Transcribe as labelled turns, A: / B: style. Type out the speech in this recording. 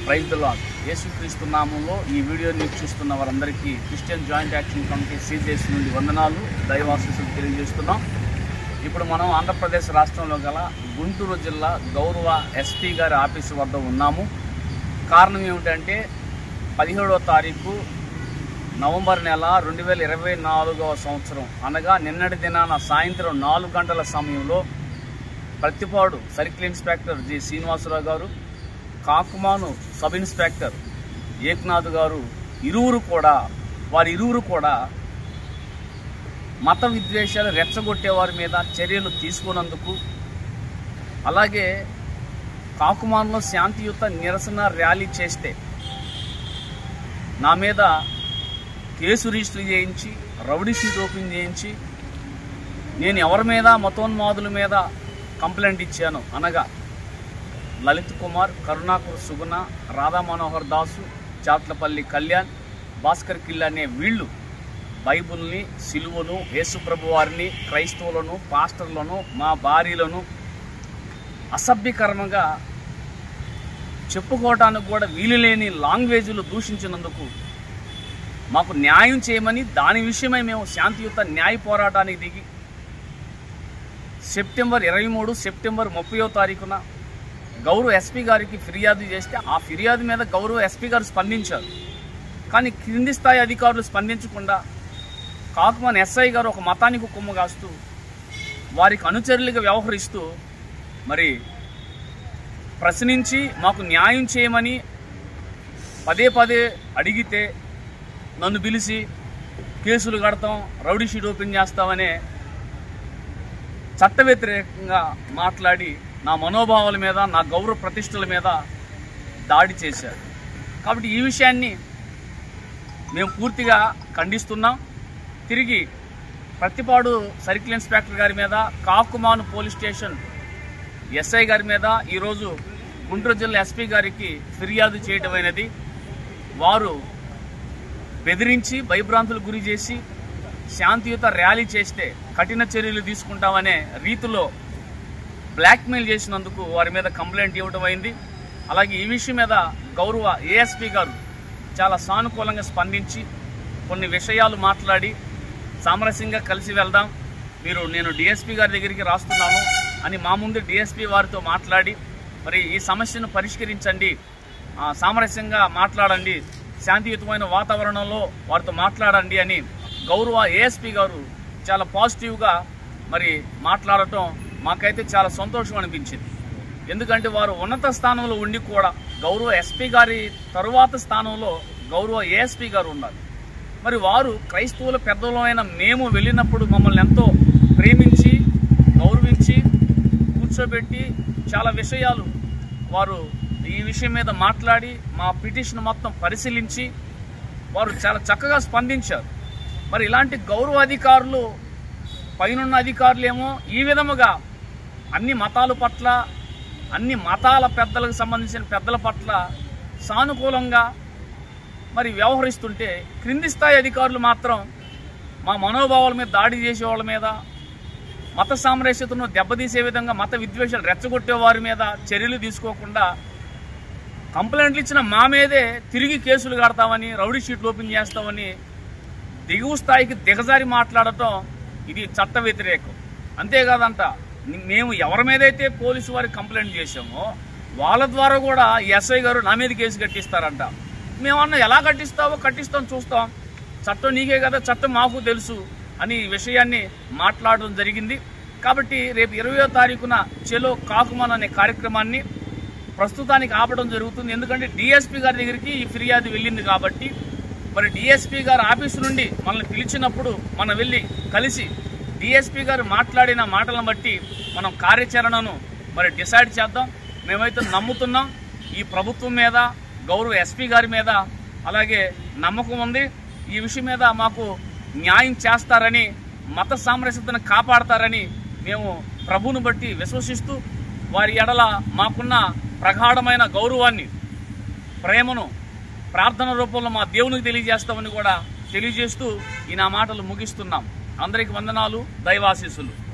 A: Praise the lord. యేసుక్రీస్తు నామంలో ఈ వీడియోని చూస్తున్న వారందరికీ Christian joint action committee CJS నుండి వందనాలు, దైవాశీస్సులు తెలియజేస్తున్నాం. ఇప్పుడు మనం ఆంధ్రప్రదేశ్ రాష్ట్రంలో గల గుంటూరు జిల్లా గౌరవ SP గారి ఆఫీసు వద్ద ఉన్నాము. కారణం ఏమిటంటే 17వ తారీఖు నవంబర్ నెల 2024వ సంవత్సరం అనగా నిన్నటి దినాన సాయంత్రం 4 గంటల సమయంలో Prathipadu circle inspector G Srinivasarao గారు, కాకుమాను సబ్ ఇన్స్పెక్టర్ ఏక్నాథ్ గారు వారిరువురు కూడా మత విద్వేషాలు రెచ్చగొట్టే వారి మీద చర్యలు తీసుకున్నందుకు, అలాగే కాకుమాన్లో శాంతియుత నిరసన ర్యాలీ చేస్తే నా మీద కేసు రిజిస్టర్ చేయించి రౌడీ షీట్ ఓపెన్ చేయించి నేను ఎవరి మీద మతోన్మాదుల మీద కంప్లైంట్ ఇచ్చాను అనగా లలిత్ కుమార్, కరుణాకర్ సుగుణ, రాధా మనోహర్ దాసు, చాట్లపల్లి కళ్యాణ్, భాస్కర్ కిల్ అనే వీళ్ళు బైబుల్ని, సిలువను, యేసుప్రభు వారిని, క్రైస్తవులను, పాస్టర్లను, మా భార్యలను అసభ్యకరంగా చెప్పుకోవటానికి కూడా వీలులేని లాంగ్వేజ్లు దూషించినందుకు మాకు న్యాయం చేయమని దాని విషయమై మేము శాంతియుత న్యాయ పోరాటానికి దిగి సెప్టెంబర్ 23, సెప్టెంబర్ 30వ తారీఖున గౌరవ SP గారికి ఫిర్యాదు చేస్తే ఆ ఫిర్యాదు మీద గౌరవ SP గారు స్పందించారు. కానీ క్రింది స్థాయి అధికారులు స్పందించకుండా కాకుమాన్ SI గారు ఒక మతానికి కొమ్ము కాస్తూ వారికి అనుచరులుగా వ్యవహరిస్తూ మరి ప్రశ్నించి మాకు న్యాయం చేయమని పదే అడిగితే నన్ను పిలిచి కేసులు కడతాం, రౌడీ షీట్ ఓపెన్ చేస్తామనే చట్ట వ్యతిరేకంగా మాట్లాడి నా మనోభావాల మీద, నా గౌరవ ప్రతిష్టల మీద దాడి చేశారు. కాబట్టి ఈ విషయాన్ని మేము పూర్తిగా ఖండిస్తున్నాం. తిరిగి ప్రతిపాడు సర్కిల్ ఇన్స్పెక్టర్ గారి మీద, కాకుమాను పోలీస్ స్టేషన్ SI గారి మీద ఈరోజు గుంటూరు జిల్లా SP గారికి ఫిర్యాదు చేయటమైనది. వారు బెదిరించి భయభ్రాంతులకు గురి చేసి శాంతియుత ర్యాలీ చేస్తే కఠిన చర్యలు తీసుకుంటామనే రీతిలో బ్లాక్మెయిల్ చేసినందుకు వారి మీద కంప్లైంట్ ఇవ్వడం అయింది. అలాగే ఈ విషయం మీద గౌరవ ASP గారు చాలా సానుకూలంగా స్పందించి కొన్ని విషయాలు మాట్లాడి సామరస్యంగా కలిసి వెళ్దాం, నేను DSP గారి దగ్గరికి రాస్తున్నాను అని మా ముందు DSP వారితో మాట్లాడి మరి ఈ సమస్యను పరిష్కరించండి, సామరస్యంగా మాట్లాడండి, శాంతియుతమైన వాతావరణంలో వారితో మాట్లాడండి అని గౌరవ ASP గారు చాలా పాజిటివ్గా మరి మాట్లాడటం మాకైతే చాలా సంతోషం అనిపించింది. ఎందుకంటే వారు ఉన్నత స్థానంలో ఉండి కూడా గౌరవ SP గారి తరువాత స్థానంలో గౌరవ ASP గారు ఉన్నారు. మరి వారు క్రైస్తవుల పెద్దలైన మేము వెళ్ళినప్పుడు మమ్మల్ని ఎంతో ప్రేమించి గౌరవించి కూర్చోబెట్టి చాలా విషయాలు వారు ఈ విషయం మీద మాట్లాడి మా పిటిషన్ మొత్తం పరిశీలించి వారు చాలా చక్కగా స్పందించారు. మరి ఇలాంటి గౌరవ అధికారులు, పైనున్న అధికారులేమో ఈ విధముగా అన్ని మతాల పట్ల, అన్ని మతాల పెద్దలకు సంబంధించిన పెద్దల పట్ల సానుకూలంగా మరి వ్యవహరిస్తుంటే, క్రింది స్థాయి అధికారులు మాత్రం మా మనోభావాల మీద దాడి చేసే వాళ్ళ మీద, మత సామరస్యతను దెబ్బతీసే విధంగా మత విద్వేషాలు రెచ్చగొట్టే వారి మీద చర్యలు తీసుకోకుండా కంప్లైంట్లు ఇచ్చిన మా మీదే తిరిగి కేసులు కడతామని, రౌడీ షీట్లు ఓపెన్ చేస్తామని దిగువ స్థాయికి దిగజారి మాట్లాడటం ఇది చట్ట వ్యతిరేకం. అంతేకాదంట, మేము ఎవరి మీదైతే పోలీసు వారికి కంప్లైంట్ చేశామో వాళ్ళ ద్వారా కూడా SI గారు నా మీద కేసు కట్టిస్తారంట. మేమన్నా ఎలా కట్టిస్తాం చూస్తాం, చట్టం నీకే కదా, చట్టం మాకు తెలుసు అని విషయాన్ని మాట్లాడడం జరిగింది. కాబట్టి రేపు 20వ తారీఖున చెలో కాకుమాన్ అనే కార్యక్రమాన్ని ప్రస్తుతానికి ఆపడం జరుగుతుంది. ఎందుకంటే DSP గారి దగ్గరికి ఈ ఫిర్యాదు వెళ్ళింది కాబట్టి మరి DSP గారి ఆఫీసు నుండి మనల్ని పిలిచినప్పుడు మనం వెళ్ళి కలిసి DSP గారు మాట్లాడిన మాటలను బట్టి మనం కార్యాచరణను మరి డిసైడ్ చేద్దాం. మేమైతే నమ్ముతున్నాం ఈ ప్రభుత్వం మీద, గౌరవ SP గారి మీద అలాగే నమ్మకం ఉంది. ఈ విషయం మీద మాకు న్యాయం చేస్తారని, మత సామరస్యతను కాపాడతారని మేము ప్రభువును బట్టి విశ్వసిస్తూ వారి ఎడల మాకున్న ప్రగాఢమైన గౌరవాన్ని, ప్రేమను ప్రార్థన రూపంలో మా దేవునికి తెలియజేస్తామని కూడా తెలియజేస్తూ ఈ నా మాటలు ముగిస్తున్నాం. అందరికి వందనాలు, దైవాశీస్సులు.